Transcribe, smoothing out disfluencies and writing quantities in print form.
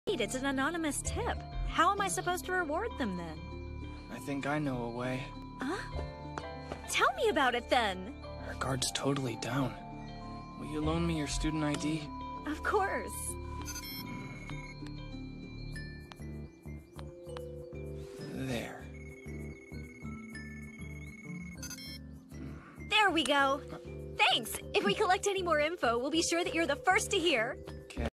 Wait, it's an anonymous tip. How am I supposed to reward them then? I think I know a way. Huh? Tell me about it then. Our guard's totally down. Will you loan me your student ID? Of course. There. There we go. Thanks! If we collect any more info, we'll be sure that you're the first to hear.